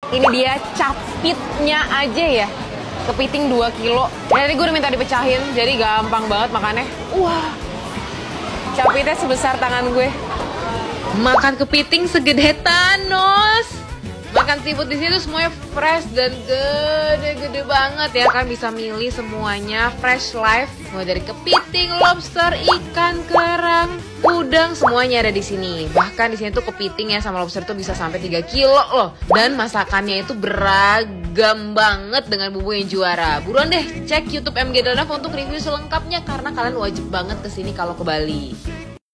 Ini dia capitnya aja ya. Kepiting 2 kilo. Dan tadi gue udah minta dipecahin, jadi gampang banget makannya. Wah, capitnya sebesar tangan gue. Makan kepiting segede Thanos. Makan seafood di situ semuanya fresh dan gede-gede banget ya kan, bisa milih semuanya fresh life, mulai dari kepiting, lobster, ikan, kerang, udang, semuanya ada di sini. Bahkan di sini tuh kepiting ya sama lobster tuh bisa sampai 3 kilo loh. Dan masakannya itu beragam banget dengan bumbu yang juara. Buruan deh cek YouTube MG Danaf untuk review selengkapnya karena kalian wajib banget kesini kalau ke Bali.